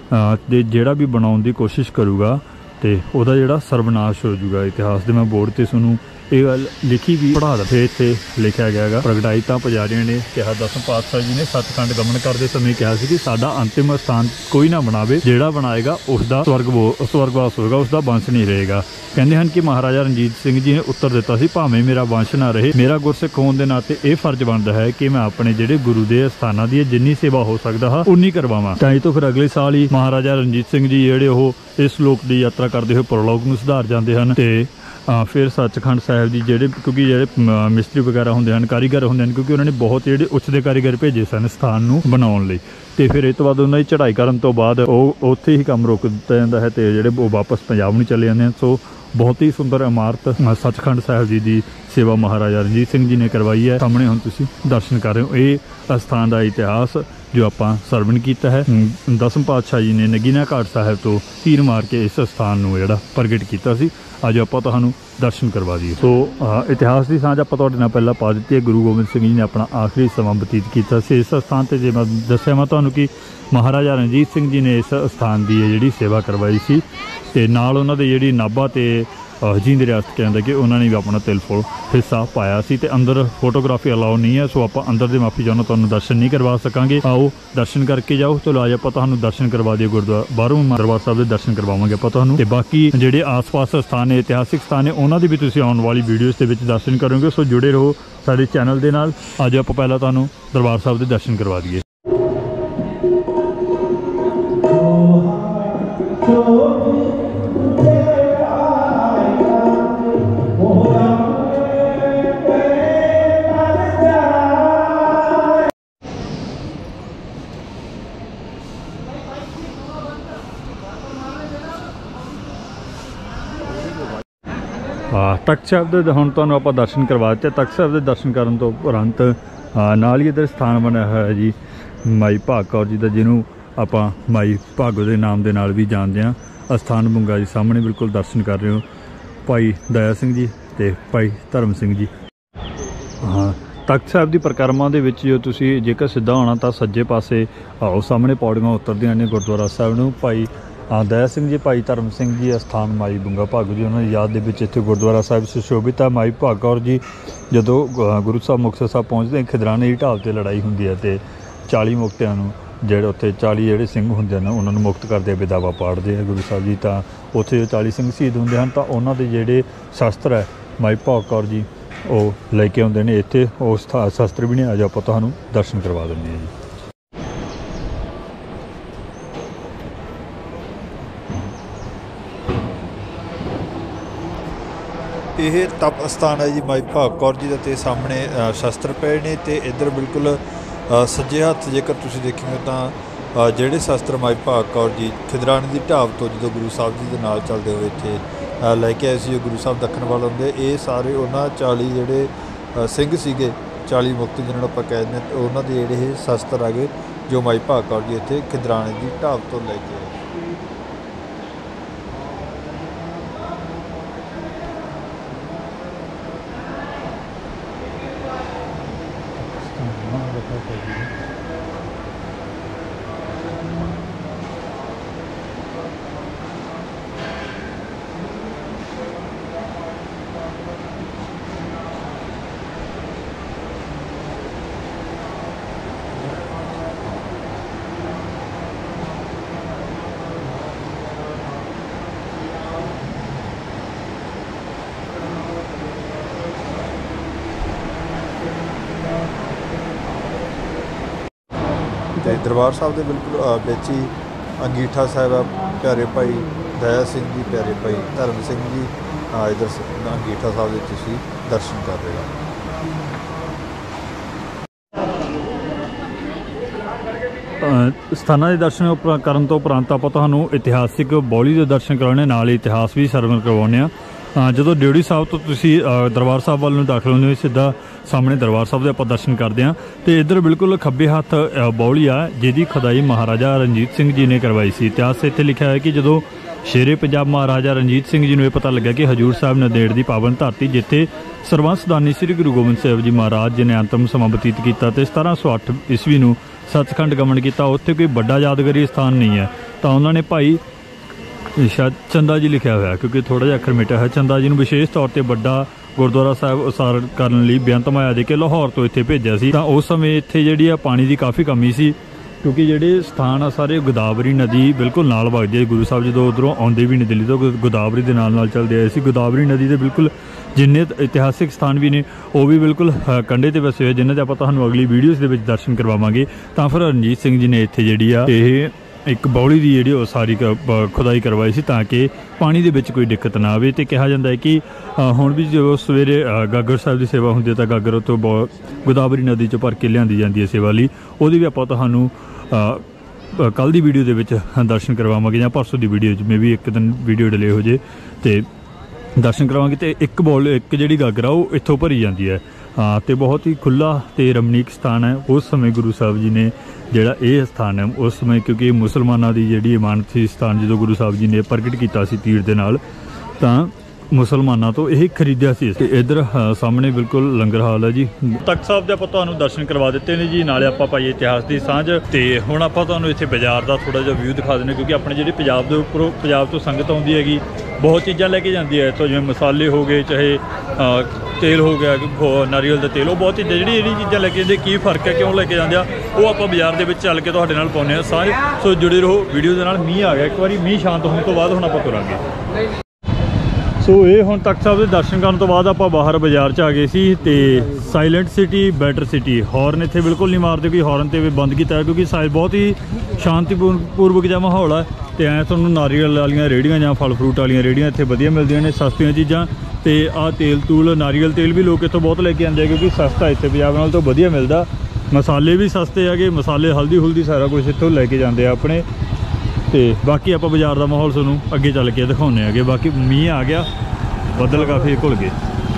ਤੇ ਜਿਹੜਾ ਵੀ ਬਣਾਉਣ ਦੀ ਕੋਸ਼ਿਸ਼ ਕਰੂਗਾ ਤੇ ਉਹਦਾ ਜਿਹੜਾ ਸਰਵਨਾਸ਼ ਹੋ ਜਾਊਗਾ। ਇਤਿਹਾਸ ਦੇ ਮੈਂ ਬੋਰਡ ਤੇ ਤੁਹਾਨੂੰ ਇਹ ਗੱਲ ਲਿਖੀ ਵੀ ਪੜ੍ਹਾ ਦਿੱਤੀ, ਇੱਥੇ ਲਿਖਿਆ ਗਿਆ ਹੈਗਾ। ਪ੍ਰਗਟਾਈ ਤਾਂ ਪੁਜਾਰੀਆਂ ਨੇ ਕਿਹਾ, ਦਸਮ ਪਾਤਸ਼ਾਹ ਜੀ ਨੇ ਸੱਚਖੰਡ ਗਮਨ ਕਰਦੇ ਸਮੇਂ ਕਿਹਾ ਸੀ ਕਿ ਸਾਡਾ ਅੰਤਿਮ ਸਥਾਨ ਕੋਈ ਨਾ ਬਣਾਵੇ, ਜਿਹੜਾ ਬਣਾਏਗਾ ਉਸ ਦਾ ਸਵਰਗ ਸਵਰਗਵਾਸ ਹੋਏਗਾ, ਉਸ ਦਾ ਵੰਸ਼ ਨਹੀਂ ਰਹੇਗਾ। ਕਹਿੰਦੇ ਹਨ ਕਿ ਮਹਾਰਾਜਾ ਰਣਜੀਤ ਸਿੰਘ ਜੀ ਨੇ ਉੱਤਰ ਦਿੱਤਾ ਸੀ, ਭਾਵੇਂ ਮੇਰਾ ਵੰਸ਼ ਨਾ ਰਹੇ, ਮੇਰਾ ਗੁਰਸਿੱਖ ਹੋਣ ਦੇ ਨਾਤੇ ਇਹ ਫਰਜ਼ ਬਣਦਾ ਹੈ ਕਿ ਮੈਂ ਆਪਣੇ ਜਿਹੜੇ ਗੁਰੂ ਦੇ ਸਥਾਨਾਂ ਦੀ ਜਿੰਨੀ ਸੇਵਾ ਹੋ ਸਕਦਾ ਹਾਂ ਉਨੀ ਕਰਵਾਵਾਂ। ਤਾਂ ਇਹ ਤੋਂ ਫਿਰ ਅਗਲੇ ਸਾਲ ਹੀ ਮਹਾਰਾਜਾ ਰਣਜੀਤ ਸਿੰਘ ਜੀ ਜਿਹੜੇ ਉਹ ਇਸ ਲੋਕ ਦੀ ਯਾਤਰਾ ਕਰਦੇ ਹੋਏ ਪਰਲੋਕ ਨੂੰ ਸੁਧਾਰ ਜਾਂਦੇ ਹਨ ਤੇ ਫਿਰ ਸੱਚਖੰਡ ਸਾਹਿਬ ਦੀ ਜਿਹੜੇ ਕਿਉਂਕਿ ਜਿਹੜੇ ਮਿਸਤਰੀ ਵਗੈਰਾ ਹੁੰਦੇ ਹਨ, ਕਾਰੀਗਰ ਹੁੰਦੇ ਹਨ, ਕਿਉਂਕਿ ਉਹਨਾਂ ਨੇ ਬਹੁਤ ਜਿਹੜੇ ਉੱਚ ਦੇ ਕਾਰੀਗਰ ਭੇਜੇ ਸਨ ਸਥਾਨ ਨੂੰ ਬਣਾਉਣ ਲਈ। ਤੇ ਫਿਰ ਇਸ ਤੋਂ ਬਾਅਦ ਉਹਨਾਂ ਦੀ ਚੜ੍ਹਾਈ ਕਰਨ ਤੋਂ ਬਾਅਦ ਉਹ ਉੱਥੇ ਹੀ ਕੰਮ ਰੋਕ ਦਿੱਤਾ ਜਾਂਦਾ ਹੈ ਤੇ ਜਿਹੜੇ ਉਹ ਵਾਪਸ ਪੰਜਾਬ ਨੂੰ ਚਲੇ ਜਾਂਦੇ ਹਨ। ਸੋ ਬਹੁਤ ਹੀ ਸੁੰਦਰ ਇਮਾਰਤ ਸੱਚਖੰਡ ਸਾਹਿਬ ਜੀ ਦੀ ਸੇਵਾ ਮਹਾਰਾਜਾ ਰਣਜੀਤ ਸਿੰਘ ਜੀ ਨੇ ਕਰਵਾਈ ਹੈ। ਸਾਹਮਣੇ ਹੁਣ ਤੁਸੀਂ ਦਰਸ਼ਨ ਕਰ ਰਹੇ ਹੋ। ਇਹ ਅਸਥਾਨ ਦਾ ਇਤਿਹਾਸ ਜੋ ਆਪਾਂ ਸਰਵਣ ਕੀਤਾ ਹੈ, ਦਸਮ ਪਾਤਸ਼ਾਹ ਜੀ ਨੇ ਨਗੀਨਾ ਘਾਟ ਸਾਹਿਬ ਤੋਂ ਤੀਰ ਮਾਰ ਕੇ ਇਸ ਸਥਾਨ ਨੂੰ ਜਿਹੜਾ ਪ੍ਰਗਟ ਕੀਤਾ ਸੀ। ਅੱਜ ਆਪਾਂ ਤੁਹਾਨੂੰ ਦਰਸ਼ਨ ਕਰਵਾ ਦਈਏ। ਸੋ ਇਤਿਹਾਸ ਦੀ ਸਾਂਝ ਆਪਾਂ ਤੁਹਾਡੇ ਨਾਲ ਪਹਿਲਾਂ ਪਾ ਦਿੱਤੀ ਹੈ। ਗੁਰੂ ਗੋਬਿੰਦ ਸਿੰਘ ਜੀ ਨੇ ਆਪਣਾ ਆਖਰੀ ਸਮਾਂ ਬਤੀਤ ਕੀਤਾ ਸੀ ਇਸ ਸਥਾਨ 'ਤੇ। ਜੇ ਮੈਂ ਦੱਸਿਆ ਮੈਂ ਤੁਹਾਨੂੰ ਕਿ ਮਹਾਰਾਜਾ ਰਣਜੀਤ ਸਿੰਘ ਜੀ ਨੇ ਇਸ ਸਥਾਨ ਦੀ ਜਿਹੜੀ ਸੇਵਾ ਕਰਵਾਈ ਸੀ ਤੇ ਨਾਲ ਉਹਨਾਂ ਦੇ ਜਿਹੜੀ ਨਾਭਾ ਤੇ ਜੀਂਦ ਰਿਆਸਤ ਕਹਿੰਦਾ ਕਿ ਉਹਨਾਂ ਨੇ ਵੀ ਆਪਣਾ ਤਿਲ ਫੁੱਲ ਹਿੱਸਾ ਪਾਇਆ ਸੀ ਤੇ ਅੰਦਰ ਫੋਟੋਗ੍ਰਾਫੀ ਅਲਾਉ ਨਹੀਂ ਹੈ। ਸੋ ਆਪਾਂ ਅੰਦਰ ਦੇ ਮਾਫੀ ਚਾਹੁੰਦਾ ਤੁਹਾਨੂੰ ਦਰਸ਼ਨ ਨਹੀਂ ਕਰਵਾ ਸਕਾਂਗੇ। ਆਓ ਦਰਸ਼ਨ ਕਰਕੇ ਜਾਓ। ਚਲੋ ਅੱਜ ਆਪਾਂ ਤੁਹਾਨੂੰ ਦਰਸ਼ਨ ਕਰਵਾ ਦਈਏ ਗੁਰਦੁਆਰਾ ਬਾਹਰੋਂ ਦਰਬਾਰ ਸਾਹਿਬ ਦੇ ਦਰਸ਼ਨ ਕਰਵਾਵਾਂਗੇ ਆਪਾਂ ਤੁਹਾਨੂੰ। ਤੇ ਬਾਕੀ ਜਿਹੜੇ ਆਸ-ਪਾਸ ਸਥਾਨ ਨੇ, ਇਤਿਹਾਸਿਕ ਸਥਾਨ ਨੇ, ਉਹਨਾਂ ਦੀ ਵੀ ਤੁਸੀਂ ਆਉਣ ਵਾਲੀ ਵੀਡੀਓਜ਼ ਦੇ ਵਿੱਚ ਦਰਸ਼ਨ ਕਰੋਗੇ। ਸੋ ਜੁੜੇ ਰਹੋ ਸਾਡੇ ਚੈਨਲ ਦੇ ਨਾਲ। ਅੱਜ ਆਪਾਂ ਪਹਿਲਾਂ ਤੁਹਾਨੂੰ ਦਰਬਾਰ ਸਾਹਿਬ ਦੇ ਦਰਸ਼ਨ ਕਰਵਾ ਦਈਏ। ਤਖਤ ਸਾਹਿਬ ਦੇ ਹੁਣ ਤੁਹਾਨੂੰ ਆਪਾਂ ਦਰਸ਼ਨ ਕਰਵਾ ਦਿੱਤੇ। ਤਖਤ ਸਾਹਿਬ ਦੇ ਦਰਸ਼ਨ ਕਰਨ ਤੋਂ ਉਪਰੰਤ ਨਾਲ ਹੀ ਇੱਧਰ ਸਥਾਨ ਬਣਿਆ ਹੋਇਆ ਜੀ ਮਾਈ ਭਾਗ ਕੌਰ ਜੀ ਦਾ, ਜਿਹਨੂੰ ਆਪਾਂ ਮਾਈ ਭਾਗੋ ਦੇ ਨਾਮ ਦੇ ਨਾਲ ਵੀ ਜਾਣਦੇ ਹਾਂ। ਅਸਥਾਨ ਬੁੰਗਾ ਜੀ ਸਾਹਮਣੇ ਬਿਲਕੁਲ ਦਰਸ਼ਨ ਕਰ ਰਹੇ ਹੋ। ਭਾਈ ਦਇਆ ਸਿੰਘ ਜੀ ਤੇ ਭਾਈ ਧਰਮ ਸਿੰਘ ਜੀ। ਹਾਂ, ਤਖਤ ਸਾਹਿਬ ਦੀ ਪਰਿਕਰਮਾ ਦੇ ਵਿੱਚ ਜੋ ਤੁਸੀਂ ਜੇਕਰ ਸਿੱਧਾ ਆਉਣਾ ਤਾਂ ਸੱਜੇ ਪਾਸੇ ਆਓ, ਸਾਹਮਣੇ ਪੌੜੀਆਂ ਉਤਰਦੀਆਂ ਨੇ ਗੁਰਦੁਆਰਾ ਸਾਹਿਬ ਨੂੰ। ਭਾਈ ਦਇਆ ਸਿੰਘ ਜੀ, ਭਾਈ ਧਰਮ ਸਿੰਘ ਜੀ ਅਸਥਾਨ ਮਾਈ ਬੁੰਗਾ ਭਾਗੋ ਜੀ, ਉਹਨਾਂ ਦੀ ਯਾਦ ਦੇ ਵਿੱਚ ਇੱਥੇ ਗੁਰਦੁਆਰਾ ਸਾਹਿਬ ਸੁਸ਼ੋਭਿਤ ਹੈ। ਮਾਈ ਭਾਗ ਕੌਰ ਜੀ ਜਦੋਂ ਗੁਰੂ ਸਾਹਿਬ ਮੁਕਤਸਰ ਸਾਹਿਬ ਪਹੁੰਚਦੇ ਖਿਦਰਾਣੇ ਦੀ ਢਾਬ 'ਤੇ ਲੜਾਈ ਹੁੰਦੀ ਹੈ ਤੇ ਚਾਲੀ ਮੁਕਤਿਆਂ ਨੂੰ ਜਿਹੜੇ ਉੱਥੇ ਚਾਲੀ ਜਿਹੜੇ ਸਿੰਘ ਹੁੰਦੇ ਨੇ ਉਹਨਾਂ ਨੂੰ ਮੁਕਤ ਕਰਦੇ ਵਿਦਾਵਾ ਪਾੜਦੇ ਆ ਗੁਰੂ ਸਾਹਿਬ ਜੀ। ਤਾਂ ਉੱਥੇ ਜੋ ਚਾਲੀ ਸਿੰਘ ਸ਼ਹੀਦ ਹੁੰਦੇ ਹਨ ਤਾਂ ਉਹਨਾਂ ਦੇ ਜਿਹੜੇ ਸ਼ਸਤਰ ਹੈ ਮਾਈ ਭਾਗ ਕੌਰ ਜੀ ਉਹ ਲੈ ਕੇ ਆਉਂਦੇ ਨੇ ਇੱਥੇ। ਉਸ ਸ਼ਸਤਰ ਵੀ ਨੇ, ਅੱਜ ਆਪਾਂ ਤੁਹਾਨੂੰ ਦਰਸ਼ਨ ਕਰਵਾ ਦਿੰਦੇ ਹਾਂ ਜੀ। ਇਹ ਤਪ ਅਸਥਾਨ ਹੈ ਜੀ ਮਾਈ ਭਾਗ ਕੌਰ ਜੀ ਦਾ ਤੇ ਸਾਹਮਣੇ ਸ਼ਸਤਰ ਪਏ ਨੇ ਤੇ ਇੱਧਰ ਬਿਲਕੁਲ ਸੱਜੇ ਹੱਥ ਜੇਕਰ ਤੁਸੀਂ ਦੇਖੋਗੇ ਤਾਂ ਜਿਹੜੇ ਸ਼ਸਤਰ ਮਾਈ ਭਾਗ ਕੌਰ ਜੀ ਖਿਦਰਾਣੇ ਦੀ ਢਾਬ ਤੋਂ ਜਦੋਂ ਗੁਰੂ ਸਾਹਿਬ ਜੀ ਦੇ ਨਾਲ ਚੱਲਦੇ ਹੋਏ ਇੱਥੇ ਲੈ ਕੇ ਆਏ ਸੀ, ਗੁਰੂ ਸਾਹਿਬ ਦੱਖਣ ਵੱਲ ਹੁੰਦੇ, ਇਹ ਸਾਰੇ ਉਹਨਾਂ ਚਾਲੀ ਜਿਹੜੇ ਸਿੰਘ ਸੀਗੇ, ਚਾਲੀ ਮੁਕਤ ਜਿਹਨਾਂ ਨੂੰ ਆਪਾਂ ਕਹਿ ਦਿੰਦੇ, ਉਹਨਾਂ ਦੇ ਜਿਹੜੇ ਇਹ ਸ਼ਸਤਰ ਆ ਗਏ ਜੋ ਮਾਈ ਭਾਗ ਕੌਰ ਜੀ ਇੱਥੇ ਖਿਦਰਾਣੇ ਦੀ ਢਾਬ ਤੋਂ ਲੈ ਕੇ ਆਏ। ਤੇ ਦਰਬਾਰ ਸਾਹਿਬ ਦੇ ਬਿਲਕੁਲ ਵਿੱਚ ਹੀ ਅੰਗੀਠਾ ਸਾਹਿਬ ਆ। ਪਿਆਰੇ ਭਾਈ ਦਇਆ ਸਿੰਘ ਜੀ, ਪਿਆਰੇ ਭਾਈ ਧਰਮ ਸਿੰਘ ਜੀ ਇੱਧਰ ਅੰਗੀਠਾ ਸਾਹਿਬ ਦੇ ਤੁਸੀਂ ਦਰਸ਼ਨ ਕਰ ਰਹੇ ਹੋ। ਅ, ਸਥਾਨਾਂ ਦੇ ਦਰਸ਼ਨ ਉਪ- ਕਰਨ ਤੋਂ ਉਪਰੰਤ ਆਪਾਂ ਤੁਹਾਨੂੰ ਇਤਿਹਾਸਿਕ ਬੌਲੀ ਦੇ ਦਰਸ਼ਨ ਕਰਾਉਣੇ, ਨਾਲ ਹੀ ਇਤਿਹਾਸ ਵੀ ਸਰਵਣ ਕਰਵਾਉਂਦੇ ਆ। ਅ, ਜਦੋਂ ਡਿਊਟੀ ਸਾਹਿਬ ਤੋਂ ਤੁਸੀਂ ਅ, ਦਰਬਾਰ ਸਾਹਿਬ ਵੱਲ ਨੂੰ ਦਾਖਲ ਹੁੰਦੇ ਹੋ, ਸਿੱਧਾ ਸਾਹਮਣੇ ਦਰਬਾਰ ਸਾਹਿਬ ਦੇ ਆਪਾਂ ਦਰਸ਼ਨ ਕਰਦੇ ਹਾਂ। ਤੇ ਇੱਧਰ ਬਿਲਕੁਲ ਖੱਬੇ ਹੱਥ ਅ, ਬੌਲੀ ਆ, ਜਿਹਦੀ ਖੁਦਾਈ ਮਹਾਰਾਜਾ ਰਣਜੀਤ ਸਿੰਘ ਜੀ ਨੇ ਕਰਵਾਈ ਸੀ। ਇਤਿਹਾਸ ਇੱਥੇ ਲਿਖਿਆ ਹੈ ਕਿ ਜਦੋਂ ਸ਼ੇਰੇ ਪੰਜਾਬ ਮਹਾਰਾਜਾ ਰਣਜੀਤ ਸਿੰਘ ਜੀ ਨੂੰ ਇਹ ਪਤਾ ਲੱਗਿਆ ਕਿ ਹਜੂਰ ਸਾਹਿਬ ਨੰਦੇੜ ਦੀ ਪਾਵਨ ਧਰਤੀ, ਜਿੱਥੇ ਸਰਬੰਸਦਾਨੀ ਸ੍ਰੀ ਗੁਰੂ ਗੋਬਿੰਦ ਸਾਹਿਬ ਜੀ ਮਹਾਰਾਜ ਜੀ ਨੇ ਅੰਤਮ ਸਮਾਂ ਬਤੀਤ ਕੀਤਾ ਤੇ ਸਤਾਰਾਂ ਸੌ ਅੱਠ ਈਸਵੀ ਨੂੰ ਸੱਚਖੰਡ ਗਮਨ ਕੀਤਾ, ਉੱਥੇ ਕੋਈ ਵੱਡਾ ਯਾਦਗਾਰੀ ਸਥਾਨ ਨਹੀਂ ਹੈ, ਤਾਂ ਉਹਨਾਂ ਨੇ ਭਾਈ ਸ਼ਾਇਦ ਚੰਦਾ ਜੀ ਲਿਖਿਆ ਹੋਇਆ, ਕਿਉਂਕਿ ਥੋੜਾ ਜਿਹਾ ਅੱਖਰ ਮਿਟਿਆ ਹੈ, ਚੰਦਾ ਜੀ ਨੂੰ ਵਿਸ਼ੇਸ਼ ਤੌਰ ਤੇ ਵੱਡਾ ਗੁਰਦੁਆਰਾ ਸਾਹਿਬ ਉਸਾਰ ਕਰਨ ਲਈ ਬੇਅੰਤ ਮਾਇਆ ਦੇ ਕੇ ਲਾਹੌਰ ਤੋਂ ਇੱਥੇ ਭੇਜਿਆ ਸੀ। ਤਾਂ ਉਸ ਸਮੇਂ ਇੱਥੇ ਜਿਹੜੀ ਆ ਪਾਣੀ ਦੀ ਕਾਫੀ ਕਮੀ ਸੀ, ਕਿਉਂਕਿ ਜਿਹੜੇ ਸਥਾਨ ਆ ਸਾਰੇ ਗੋਦਾਵਰੀ ਨਦੀ ਬਿਲਕੁਲ ਨਾਲ ਵਗਦੀ ਹੈ। ਗੁਰੂ ਸਾਹਿਬ ਜਦੋਂ ਉਧਰੋਂ ਆਉਂਦੇ ਵੀ ਨੇ ਦਿੱਲੀ ਤੋਂ, ਗੋਦਾਵਰੀ ਦੇ ਨਾਲ ਨਾਲ ਚੱਲਦੇ ਆਏ ਸੀ। ਗੋਦਾਵਰੀ ਨਦੀ ਦੇ ਬਿਲਕੁਲ ਜਿੰਨੇ ਇਤਿਹਾਸਿਕ ਸਥਾਨ ਵੀ ਨੇ ਉਹ ਵੀ ਬਿਲਕੁਲ ਕੰਢੇ ਤੇ ਵਸੇ ਹੋਏ, ਜਿਨ੍ਹਾਂ ਦੇ ਆਪਾਂ ਤੁਹਾਨੂੰ ਅਗਲੀ ਵੀਡੀਓਜ਼ ਦੇ ਵਿੱਚ ਦਰਸ਼ਨ ਕਰਵਾਵਾਂਗੇ। ਤਾਂ ਫਿਰ ਰਣਜੀਤ ਸਿੰਘ ਜੀ ਨੇ ਇੱਥੇ ਜਿਹੜੀ ਆ ਇਹ ਇੱਕ ਬੌਲੀ ਦੀ ਜਿਹੜੀ ਉਹ ਸਾਰੀ ਖੁਦਾਈ ਕਰਵਾਈ ਸੀ, ਤਾਂ ਕਿ ਪਾਣੀ ਦੇ ਵਿੱਚ ਕੋਈ ਦਿੱਕਤ ਨਾ ਆਵੇ। ਤੇ ਕਿਹਾ ਜਾਂਦਾ ਹੈ ਕਿ ਹੁਣ ਵੀ ਜਦੋਂ ਸਵੇਰੇ ਗਾਗਰ ਸਾਹਿਬ ਦੀ ਸੇਵਾ ਹੁੰਦੀ ਹੈ ਤਾਂ ਗਾਗਰ ਤੋਂ ਗੋਦਾਵਰੀ ਨਦੀ 'ਚੋਂ ਭਰ ਕੇ ਲਿਆਂਦੀ ਜਾਂਦੀ ਹੈ ਸੇਵਾ ਲਈ। ਉਹਦੀ ਵੀ ਆਪਾਂ ਤੁਹਾਨੂੰ ਕੱਲ੍ਹ ਦੀ ਵੀਡੀਓ ਦੇ ਵਿੱਚ ਦਰਸ਼ਨ ਕਰਵਾਵਾਂਗੇ, ਜਾਂ ਪਰਸੋਂ ਦੀ ਵੀਡੀਓ 'ਚ ਮੇ ਵੀ ਇੱਕ ਦਿਨ ਵੀਡੀਓ ਡਿਲੇ ਹੋ ਜੇ ਤੇ ਦਰਸ਼ਨ ਕਰਵਾਵਾਂਗੇ। ਤੇ ਇੱਕ ਬੌਲ ਇੱਕ ਜਿਹੜੀ ਗਾਗਰ ਆ ਉਹ ਇੱਥੋਂ ਭਰੀ ਜਾਂਦੀ ਹੈ। ਹਾਂ, ਤੇ ਬਹੁਤ ਹੀ ਖੁੱਲ੍ਹਾ ਤੇ ਰਮਣੀਕ ਸਥਾਨ ਹੈ। ਉਸ ਸਮੇਂ ਗੁਰੂ ਸਾਹਿਬ ਜੀ ਨੇ ਜਿਹੜਾ ਇਹ ਸਥਾਨ ਹੈ, ਉਸ ਸਮੇਂ ਕਿਉਂਕਿ ਇਹ ਮੁਸਲਮਾਨਾਂ ਦੀ ਜਿਹੜੀ ਇਮਾਨਤ ਸੀ ਸਥਾਨ, ਜਦੋਂ ਗੁਰੂ ਸਾਹਿਬ ਜੀ ਨੇ ਪ੍ਰਗਟ ਕੀਤਾ ਸੀ ਤੀਰ ਦੇ ਨਾਲ, ਤਾਂ ਮੁਸਲਮਾਨਾਂ ਤੋਂ ਇਹ ਖਰੀਦਿਆ ਸੀ। ਤੇ ਇੱਧਰ ਸਾਹਮਣੇ ਬਿਲਕੁਲ ਲੰਗਰ ਹਾਲ ਹੈ ਜੀ। ਤਖਤ ਸਾਹਿਬ ਦੇ ਆਪਾਂ ਤੁਹਾਨੂੰ ਦਰਸ਼ਨ ਕਰਵਾ ਦਿੱਤੇ ਨੇ ਜੀ, ਨਾਲੇ ਆਪਾਂ ਪਾਈਏ ਇਤਿਹਾਸ ਦੀ ਸਾਂਝ। ਤੇ ਹੁਣ ਆਪਾਂ ਤੁਹਾਨੂੰ ਇੱਥੇ ਬਾਜ਼ਾਰ ਦਾ ਥੋੜਾ ਜਿਹਾ ਵਿਊ ਦਿਖਾ ਦਿੰਦੇ, ਕਿਉਂਕਿ ਆਪਣੇ ਜਿਹੜੇ ਪੰਜਾਬ ਦੇ ਉੱਪਰੋਂ ਪੰਜਾਬ ਤੋਂ ਸੰਗਤ ਆਉਂਦੀ ਹੈਗੀ, ਬਹੁਤ ਚੀਜ਼ਾਂ ਲੈ ਕੇ ਜਾਂਦੀ ਹੈ ਇੱਥੋਂ, ਜਿਵੇਂ ਮਸਾਲੇ ਹੋ ਗਏ, ਚਾਹੇ ਤੇਲ ਹੋ ਗਿਆ, ਨਾਰੀਅਲ ਦਾ ਤੇਲ, ਉਹ ਬਹੁਤ ਚੀਜ਼ਾਂ ਜਿਹੜੀ ਜਿਹੜੀ ਚੀਜ਼ਾਂ ਲੈ ਕੇ ਜਾਂਦੇ, ਕੀ ਫਰਕ ਹੈ, ਕਿਉਂ ਲੈ ਕੇ ਜਾਂਦੇ ਆ, ਉਹ ਆਪਾਂ ਬਾਜ਼ਾਰ ਦੇ ਵਿੱਚ ਚੱਲ ਕੇ ਤੁਹਾਡੇ ਨਾਲ ਪਾਉਂਦੇ ਹਾਂ ਸਾਰੇ। ਸੋ ਜੁੜੇ ਰਹੋ ਵੀਡੀਓ ਦੇ ਨਾਲ। ਮੀਂਹ ਆ ਗਿਆ ਇੱਕ ਵਾਰੀ, ਮੀਂਹ ਸ਼ਾਂਤ ਹੋਣ ਤੋਂ ਬਾਅਦ ਹੁਣ ਆਪਾਂ ਤੁਰਾਂਗੇ। ਸੋ ਇਹ ਹੁਣ ਤਖਤ ਸਾਹਿਬ ਦੇ ਦਰਸ਼ਨ ਕਰਨ ਤੋਂ ਬਾਅਦ ਆਪਾਂ ਬਾਹਰ ਬਾਜ਼ਾਰ 'ਚ ਆ ਗਏ ਸੀ। ਤੇ silent city better city, horn ਇੱਥੇ ਬਿਲਕੁਲ ਨਹੀਂ ਮਾਰਦੇ, ਕੋਈ ਹੌਰਨ 'ਤੇ ਬੰਦ ਕੀਤਾ ਹੈ, ਕਿਉਂਕਿ ਸਾਇਲ ਬਹੁਤ ਹੀ ਸ਼ਾਂਤੀਪੂਰਵਕ ਜਿਹਾ ਮਾਹੌਲ ਹੈ। ਤੇ ਐਂ ਤੁਹਾਨੂੰ ਨਾਰੀਅਲ ਵਾਲੀਆਂ ਰੇਹੜੀਆਂ ਜਾਂ ਫਲ ਫਰੂਟ ਵਾਲੀਆਂ ਰੇਹੜੀਆਂ ਇੱਥੇ ਵਧੀਆ ਮਿਲਦੀਆਂ ਨੇ, ਸਸਤੀਆਂ ਚੀਜ਼ਾਂ। ਤੇ ਆਹ ਤੇਲ ਤੂਲ, ਨਾਰੀਅਲ ਤੇਲ ਵੀ ਲੋਕ ਇੱਥੋਂ ਬਹੁਤ ਲੈ ਕੇ ਆਉਂਦੇ ਆ, ਕਿਉਂਕਿ ਸਸਤਾ ਇੱਥੇ ਪੰਜਾਬ ਨਾਲ ਤੋਂ ਵਧੀਆ ਮਿਲਦਾ। ਮਸਾਲੇ ਵੀ ਸਸਤੇ ਹੈਗੇ, ਮਸਾਲੇ ਹਲਦੀ ਹੁਲਦੀ ਸਾਰਾ ਕੁਝ ਇੱਥੋਂ ਲੈ ਕੇ ਜਾਂਦੇ ਆ ਆਪਣੇ। ਤੇ ਬਾਕੀ ਆਪਾਂ ਬਾਜ਼ਾਰ ਦਾ ਮਾਹੌਲ ਤੁਹਾਨੂੰ ਅੱਗੇ ਚੱਲ ਕੇ ਦਿਖਾਉਂਦੇ ਹੈਗੇ। ਬਾਕੀ ਮੀਂਹ ਆ ਗਿਆ, ਬੱਦਲ ਕਾਫੀ ਘੁਲ ਗਏ।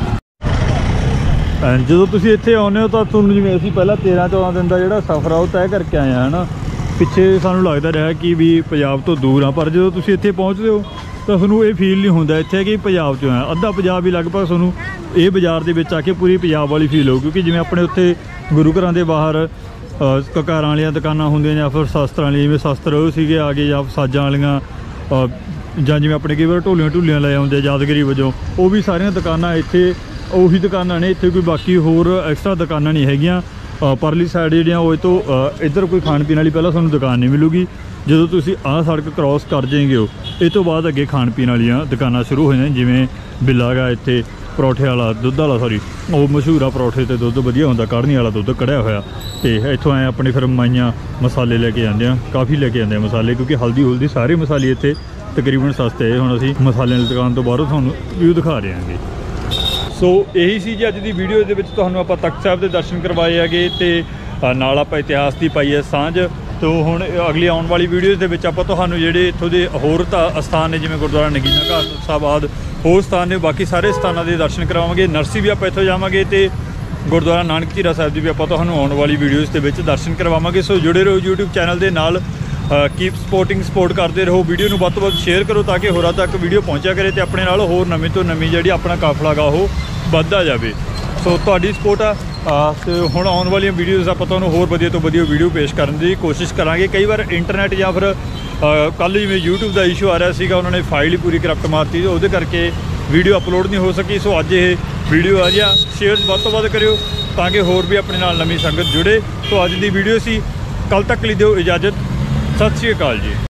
ਜਦੋਂ ਤੁਸੀਂ ਇੱਥੇ ਆਉਂਦੇ ਹੋ ਤਾਂ ਤੁਹਾਨੂੰ, ਜਿਵੇਂ ਅਸੀਂ ਪਹਿਲਾਂ ਤੇਰ੍ਹਾਂ ਚੌਦਾਂ ਦਿਨ ਦਾ ਜਿਹੜਾ ਸਫ਼ਰ ਆ ਉਹ ਤੈਅ ਕਰਕੇ ਆਏ ਆ, ਹੈ ਨਾ। ਪਿੱਛੇ ਸਾਨੂੰ ਲੱਗਦਾ ਰਿਹਾ ਕਿ ਵੀ ਪੰਜਾਬ ਤੋਂ ਦੂਰ ਆ, ਪਰ ਜਦੋਂ ਤੁਸੀਂ ਇੱਥੇ ਪਹੁੰਚਦੇ ਹੋ ਤਾਂ ਤੁਹਾਨੂੰ ਇਹ ਫੀਲ ਨਹੀਂ ਹੁੰਦਾ ਇੱਥੇ ਕਿ ਪੰਜਾਬ 'ਚੋਂ ਆ। ਅੱਧਾ ਪੰਜਾਬ ਹੀ ਲਗਭਗ ਤੁਹਾਨੂੰ ਇਹ ਬਾਜ਼ਾਰ ਦੇ ਵਿੱਚ ਆ ਕੇ ਪੂਰੀ ਪੰਜਾਬ ਵਾਲੀ ਫੀਲ ਹੋਊ, ਕਿਉਂਕਿ ਜਿਵੇਂ ਆਪਣੇ ਉੱਥੇ ਗੁਰੂ ਘਰਾਂ ਦੇ ਬਾਹਰ ਕਕਾਰਾਂ ਵਾਲੀਆਂ ਦੁਕਾਨਾਂ ਹੁੰਦੀਆਂ, ਜਾਂ ਫਿਰ ਸ਼ਸਤਰਾਂ ਵਾਲੀਆਂ, ਜਿਵੇਂ ਸ਼ਸਤਰ ਉਹ ਸੀਗੇ ਆ ਗਏ, ਜਾਂ ਸਾਜਾਂ ਵਾਲੀਆਂ, ਜਾਂ ਜਿਵੇਂ ਆਪਣੇ ਕਈ ਵਾਰ ਢੋਲੀਆਂ ਢੋਲੀਆਂ ਲੈ ਆਉਂਦੇ ਯਾਦਗਾਰੀ ਵਜੋਂ, ਉਹ ਵੀ ਸਾਰੀਆਂ ਦੁਕਾਨਾਂ ਇੱਥੇ ਉਹੀ ਦੁਕਾਨਾਂ ਨੇ। ਇੱਥੇ ਕੋਈ ਬਾਕੀ ਹੋਰ ਐਕਸਟਰਾ ਦੁਕਾਨਾਂ ਨਹੀਂ ਹੈਗੀਆਂ। ਪਰਲੀ ਸਾਈਡ ਜਿਹੜੀਆਂ ਉਹ ਇਹ ਤੋਂ ਇੱਧਰ ਕੋਈ ਖਾਣ ਪੀਣ ਵਾਲੀ ਪਹਿਲਾਂ ਤੁਹਾਨੂੰ ਦੁਕਾਨ ਨਹੀਂ ਮਿਲੂਗੀ। ਜਦੋਂ ਤੁਸੀਂ ਆਹ ਸੜਕ ਕ੍ਰੋਸ ਕਰ ਜਾਏਂਗੇ ਹੋ, ਇਹ ਤੋਂ ਬਾਅਦ ਅੱਗੇ ਖਾਣ ਪੀਣ ਵਾਲੀਆਂ ਦੁਕਾਨਾਂ ਸ਼ੁਰੂ ਹੋ ਜਾਂਦੀਆਂ, ਜਿਵੇਂ ਬਿੱਲਾ ਗਾ ਇੱਥੇ ਪਰੌਠੇ ਵਾਲਾ, ਦੁੱਧ ਵਾਲਾ, ਸੌਰੀ ਉਹ ਮਸ਼ਹੂਰ ਆ, ਪਰੌਠੇ ਤੇ ਦੁੱਧ ਵਧੀਆ ਹੁੰਦਾ, ਕੜਨੀ ਵਾਲਾ ਦੁੱਧ ਕੜਿਆ ਹੋਇਆ। ਤੇ ਇੱਥੋਂ ਆਏ ਆਪਣੇ ਫਿਰ ਮਾਈਆਂ ਮਸਾਲੇ ਲੈ ਕੇ ਜਾਂਦੇ ਆ, ਕਾਫੀ ਲੈ ਕੇ ਜਾਂਦੇ ਆ ਮਸਾਲੇ, ਕਿਉਂਕਿ ਹਲਦੀ ਹੁਲਦੀ ਸਾਰੇ ਮਸਾਲੇ ਇੱਥੇ ਤਕਰੀਬਨ ਸਸਤੇ ਹੈ। ਹੁਣ ਅਸੀਂ ਮਸਾਲਿਆਂ ਦੀ ਦੁਕਾਨ ਤੋਂ ਬਾਹਰੋਂ ਤੁਹਾਨੂੰ ਵਿਊ ਦਿਖਾ ਰਹੇ ਹਾਂਗੇ। ਸੋ ਇਹੀ ਸੀ ਜੀ ਅੱਜ ਦੀ ਵੀਡੀਓ ਦੇ ਵਿੱਚ, ਤੁਹਾਨੂੰ ਆਪਾਂ ਤਖਤ ਸਾਹਿਬ ਦੇ ਦਰਸ਼ਨ ਕਰਵਾਏ ਹੈਗੇ, ਤੇ ਨਾਲ ਆਪਾਂ ਇਤਿਹਾਸ ਦੀ ਪਾਈ ਹੈ ਸਾਂਝ। ਤੋਂ ਹੁਣ ਅਗਲੀ ਆਉਣ ਵਾਲੀ ਵੀਡੀਓਜ਼ ਦੇ ਵਿੱਚ ਆਪਾਂ ਤੁਹਾਨੂੰ ਜਿਹੜੇ ਇੱਥੋਂ ਦੇ ਹੋਰ ਤਾਂ ਸਥਾਨ ਨੇ, ਜਿਵੇਂ ਗੁਰਦੁਆਰਾ ਨਗੀਨਾ ਘਾਟ ਸਾਹਿਬ ਆਦਿ ਹੋਰ ਸਥਾਨ ਨੇ, ਬਾਕੀ ਸਾਰੇ ਸਥਾਨਾਂ ਦੇ ਦਰਸ਼ਨ ਕਰਵਾਵਾਂਗੇ। ਨਰਸੀ ਵੀ ਆਪਾਂ ਇੱਥੋਂ ਜਾਵਾਂਗੇ, ਤੇ ਗੁਰਦੁਆਰਾ ਨਾਨਕ ਝੀਰਾ ਸਾਹਿਬ ਦੀ ਵੀ ਆਪਾਂ ਤੁਹਾਨੂੰ ਆਉਣ ਵਾਲੀ ਵੀਡੀਓਜ਼ ਦੇ ਵਿੱਚ ਦਰਸ਼ਨ ਕਰਵਾਵਾਂਗੇ। ਸੋ ਜੁੜੇ ਰਹੋ ਯੂਟਿਊਬ ਚੈਨਲ ਦੇ ਨਾਲ, ਕੀਪ ਸਪੋਰਟਿੰਗ ਸਪੋਰਟ ਕਰਦੇ ਰਹੋ। ਵੀਡੀਓ ਨੂੰ ਵੱਧ ਤੋਂ ਵੱਧ ਸ਼ੇਅਰ ਕਰੋ ਤਾਂ ਕਿ ਹੋਰਾਂ ਤੱਕ ਵੀਡੀਓ ਪਹੁੰਚਿਆ ਕਰੇ, ਤੇ ਆਪਣੇ ਨਾਲ ਹੋਰ ਨਵੀਂ ਤੋਂ ਨਵੀਂ ਜਿਹੜੀ ਆਪਣਾ ਕਾਫਲਾ ਗਾ ਉਹ ਵੱਧਦਾ ਜਾਵੇ। ਸੋ ਤੁਹਾਡੀ ਸਪੋਰਟ ਆ। ਤੇ ਹੁਣ ਆਉਣ ਵਾਲੀਆਂ ਵੀਡੀਓਜ਼ ਆਪਾਂ ਤੁਹਾਨੂੰ ਹੋਰ ਵਧੀਆ ਤੋਂ ਵਧੀਆ ਵੀਡੀਓ ਪੇਸ਼ ਕਰਨ ਦੀ ਕੋਸ਼ਿਸ਼ ਕਰਾਂਗੇ। ਕਈ ਵਾਰ ਇੰਟਰਨੈਟ ਜਾਂ ਫਿਰ ਕੱਲ੍ਹ ਜਿਵੇਂ YouTube ਦਾ ਇਸ਼ੂ ਆ ਰਿਹਾ ਸੀਗਾ, ਉਹਨਾਂ ਨੇ ਫਾਈਲ ਹੀ ਪੂਰੀ ਕਰਪਟ ਮਾਰਤੀ, ਉਹਦੇ ਕਰਕੇ ਵੀਡੀਓ ਅਪਲੋਡ ਨਹੀਂ ਹੋ ਸਕੀ। ਸੋ ਅੱਜ ਇਹ ਵੀਡੀਓ ਆ ਰਿਹਾ, ਸ਼ੇਅਰ ਵੱਧ ਤੋਂ ਵੱਧ ਕਰਿਓ ਤਾਂ ਕਿ ਹੋਰ ਵੀ ਆਪਣੇ ਨਾਲ ਨਵੀਂ ਸੰਗਤ ਜੁੜੇ। ਸੋ ਅੱਜ ਦੀ ਵੀਡੀਓ ਸੀ, ਕੱਲ੍ਹ ਤੱਕ ਲਈ ਦਿਓ ਇਜਾਜ਼ਤ। ਸਤਿ ਸ਼੍ਰੀ ਅਕਾਲ ਜੀ।